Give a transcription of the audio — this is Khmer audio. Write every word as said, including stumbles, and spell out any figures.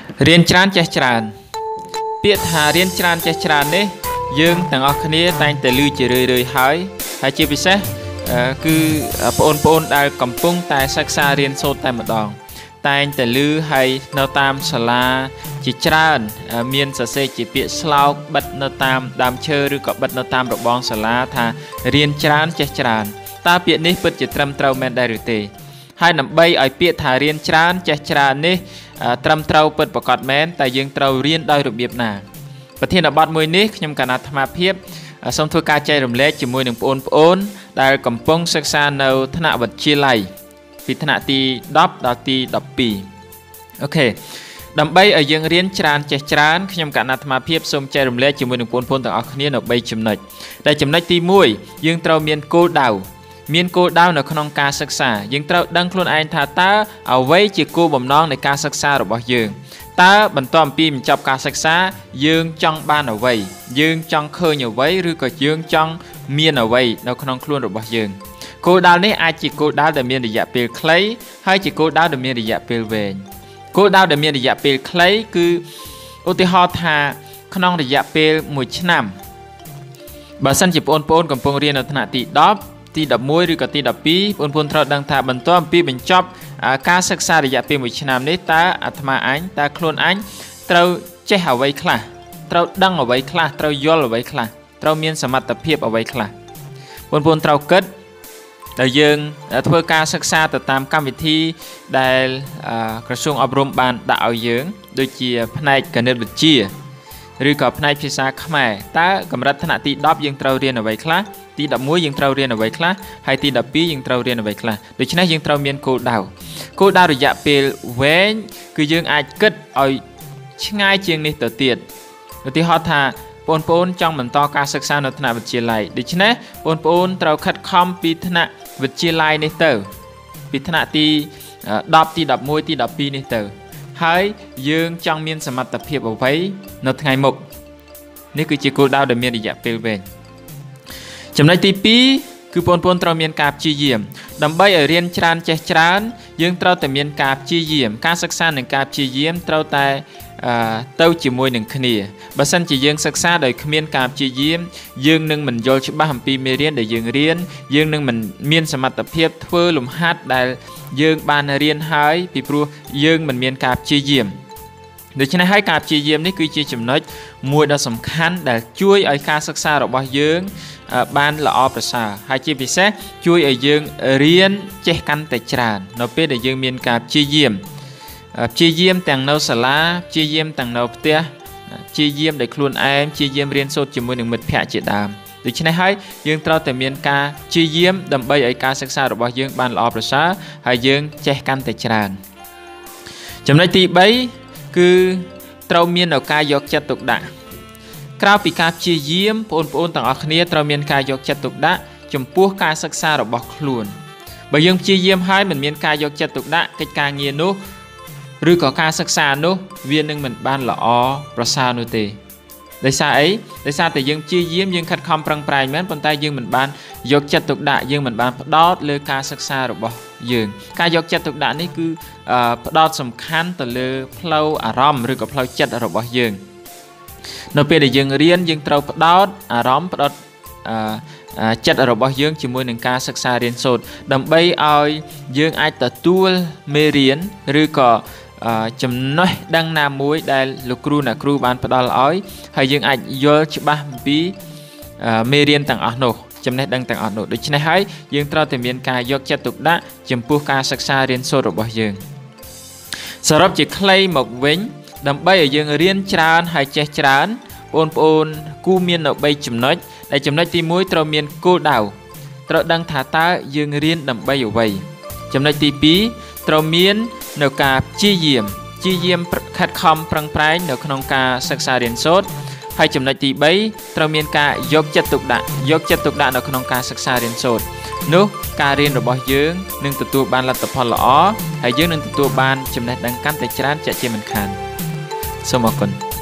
រៀនច្រើនចេះច្រើនពាក្យថារៀនច្រើនចេះច្រើននេះយើងទាំងអស់គ្នាតែងតែឮជារឿយៗហើយហើយជាពិសេសគឺបងប្អូនដែលកំពុងតែសិក្សារៀនសូត្រតែម្ដងតែងតែឮហើយនៅតាមសាលាជាច្រើនមានសរសេរជាពាក្យស្លោកបិទនៅតាមដើមឈើឬក៏បិទនៅតាមរបងសាលាថារៀនច្រើនចេះច្រើនតើពាក្យនេះពិតជាត្រឹមត្រូវមែនដែរឬទេហើយដើម្បីឲ្យពាក្យថារៀនច្រើនចេះច្រើននេះត្រឹមត្រូវពិតប្រាកដមែនតែយើងត្រូវរៀនដោយរបៀបណាប្រធានបទមួយនេះខ្ញុំកណាត់អាត្មាភាពសូមធ្វើការចែករំលែកជាមួយនឹងបងប្អូនដែលកំពុងសិក្សានៅថ្នាក់វិទ្យាល័យពីថ្នាក់ទីដប់ដល់ទីដប់ពីរអូខេដើម្បីឲ្យយើងរៀនច្រើនចេះច្រើនខ្ញុំកណាត់អាត្មាភាពសូមចែករំលែកជាមួយនឹងបងប្អូនទាំងអស់គ្នានៅបីចំណុចដែលចំណុចទីមួយយើងត្រូវមានគោលដៅមានគោលដៅនៅក្នុងការសិក្សាយើងត្រូវដឹងខ្លួនឯងថាតើអ្វីជាគោលបំណងនៃការសិក្សារបស់យើងតើបន្ទាប់ពីបញ្ចប់ការសិក្សាយើងចង់បានអ្វីយើងចង់ឃើញអ្វីឬក៏យើងចង់មានអ្វីនៅក្នុងខ្លួនរបស់យើងគោលដៅនេះអាចជាគោលដៅដែលមានរយៈពេលខ្លីហើយជាគោលដៅដែលមានរយៈពេលវែងគោលដៅដែលមានរយៈពេលខ្លីគឺឧទាហរណ៍ថាក្នុងរយៈពេលមួយឆ្នាំបើសិនជាបងប្អូនកំពុងរៀននៅថ្នាក់ទីដប់ទីដប់មួយឬក៏ទីដប់ពីរបងប្អូនត្រូវដឹងថាបន្ទាប់ពីបញ្ចប់ការសិក្សារយៈពេលមួយឆ្នាំនេះតើអាត្មាអញតើខ្លួនអញត្រូវចេះអ្វីខ្លះត្រូវដឹងអ្វីខ្លះត្រូវយល់អ្វីខ្លះត្រូវមានសមត្ថភាពអ្វីខ្លះបងប្អូនត្រូវគិតដែលយើងធ្វើការសិក្សាទៅតាមកម្មវិធីដែលក្រសួងអប់រំបានដាក់ឲ្យយើងដូចជាផ្នែកគណិតវិទ្យាឬក៏ផ្នែកភាសាខ្មែរតើកម្រិតថ្នាក់ទីដប់យើងត្រូវរៀនអ្វីខ្លះទីដប់មួយយើងត្រូវរៀនអ្វីខ្លះហើយទីដប់ពីរយើងត្រូវរៀនអ្វីខ្លះដូច្នេះយើងត្រូវមានគោលដៅគោលដៅរយៈពេលវែងគឺយើងអាចគិតឲ្យឆ្ងាយជាងនេះទៅទៀតឧទាហរណ៍ថាបងប្អូនចង់បន្តការសិក្សានៅថ្នាក់វិទ្យាល័យដូច្នេះបងប្អូនត្រូវខិតខំពីថ្នាក់វិទ្យាល័យនេះទៅពីថ្នាក់ទីដប់ទីដប់មួយទីដប់ពីរនេះទៅហើយយើងចង់មានសមត្ថភាពអ្វីនៅថ្ងៃមុខនេះគឺជាគោលដៅដែលមានរយៈពេលវែងចំណុចទីពីរគឺបងប្អូនត្រូវមានការព្យាយាមដើម្បីឲ្យរៀនច្រើនចេះច្រើនយើងត្រូវតែមានការព្យាយាមការសិក្សានិងការព្យាយាមត្រូវតែទៅជាមួយនឹងគ្នាបើសិនជាយើងសិក្សាដោយគ្មានការព្យាយាមយើងនឹងមិនយល់ច្បាស់អំពីមេរៀនដែលយើងរៀនយើងនឹងមិនមានសមត្ថភាពធ្វើលំហាត់ដែលយើងបានរៀនហើយពីព្រោះយើងមិនមានការព្យាយាមដូច្នេះហើយការព្យាយាមនេះគឺជាចំណុចមួយដ៏សំខាន់ដែលជួយឲ្យការសិក្សារបស់យើងបានល្អប្រសើរហើយជាពិសេសជួយឲ្យយើងរៀនចេះកាន់តែច្រើននៅពេលដែលយើងមានការព្យាយាមព្យាយាមទាំងនៅសាលាព្យាយាមទាំងនៅផ្ទះព្យាយាមដោយខ្លួនឯងព្យាយាមរៀនសូត្រជាមួយនឹងមិត្តភ័ក្តិជាដើមដូច្នេះហើយយើងត្រូវតែមានការព្យាយាមដើម្បីឲ្យការសិក្សារបស់យើងបានល្អប្រសើរហើយយើងចេះកាន់តែច្រើនចំណុចទីបីគឺត្រូវមាននៅការយកចិត្តទុកដាក់ក្រៅពីការព្យាយាមបងប្អូនទាំងអស់គ្នាត្រូវមានការយកចិត្តទុកដាក់ចំពោះការសិក្សារបស់ខ្លួនបើយើងព្យាយាមហើយមិនមានការយកចិត្តទុកដាក់កិច្ចការងារនោះឬក៏ការសិក្សានោះវានឹងមិនបានល្អប្រសើរនោះទេដោយសារអីដោយសារតែយើងព្យាយាមយើងខិតខំប្រឹងប្រែងមែនប៉ុន្តែយើងមិនបានយកចិត្តទុកដាក់យើងមិនបានផ្ដោតលើការសិក្សារបស់យើងការយកចិត្តទុកដាក់នេះគឺផ្ដោតសំខាន់ទៅលើផ្លូវអារម្មណ៍ឬក៏ផ្លូវចិត្តរបស់យើងនៅពេលដែលយើងរៀនយើងត្រូវផ្ដោតអារម្មណ៍ផ្ដោតចិត្តរបស់យើងជាមួយនឹងការសិក្សារៀនសូត្រដើម្បីឲ្យយើងអាចទទួលមេរៀនឬក៏ចំណេះដឹងណាមួយដែលលោកគ្រូអ្នកគ្រូបានផ្ដល់ឲ្យហើយយើងអាចយល់ច្បាស់អំពីមេរៀនទាំងអស់នោះចំណេះដឹងទាំងអស់នោះដូច្នេះហើយយើងត្រូវតែមានការយកចិត្តទុកដាក់ចំពោះការសិក្សារៀនសូត្ររបស់យើងសរុបជាខ្លីមកវិញដើម្បីឲ្យយើងរៀនច្រើនហើយចេះច្រើនបងប្អូនគួរមាននៅបីចំណុចដែលចំណុចទីមួយត្រូវមានគោលដៅត្រូវដឹងថាតើយើងរៀនដើម្បីអ្វីចំណុចទីពីរត្រូវមាននៅការព្យាយាមព្យាយាមខិតខំប្រឹងប្រែងនៅក្នុងការសិក្សារៀនសូត្រហើយចំណុចទីបីត្រូវមានការយកចិត្តទុកដាក់យកចិត្តទុកដាក់នៅក្នុងការសិក្សារៀនសូត្រនោះការរៀនរបស់យើងនឹងទទួលបានលទ្ធផលល្អហើយយើងនឹងទទួលបានចំណេះដឹងកាន់តែច្រើនជាក់ជាមិនខានសូមអរគុណ